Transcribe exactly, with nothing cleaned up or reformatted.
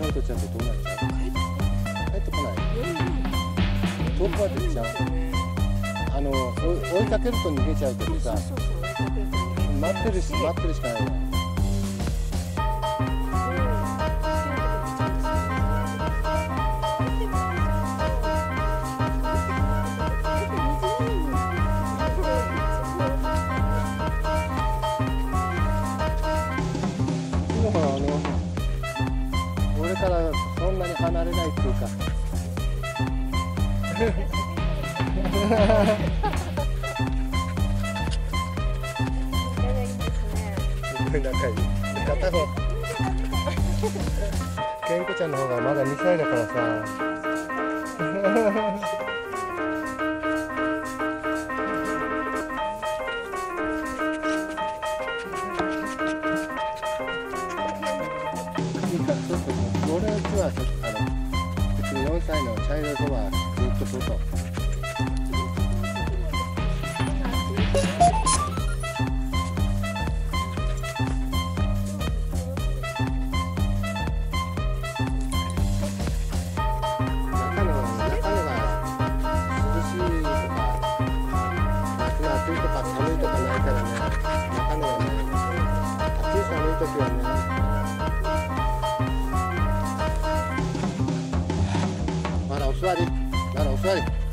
の音ちゃんとどうなっちゃう？帰ってこない。遠くまで行っちゃう。あの追いかけると逃げちゃうけどさ、待ってるし待ってるしかないよ。俺からそんなに離れないっていうかすごい仲いい。片方けんこちゃんの方がまだにさいだからさ俺のうちはあの別によんさいのチャイルドはずっと外。中の中のが涼しいとか夏が暑いとか寒いとかないからね。中のがね暑い寒い時はね。まだお座り、まだお座り。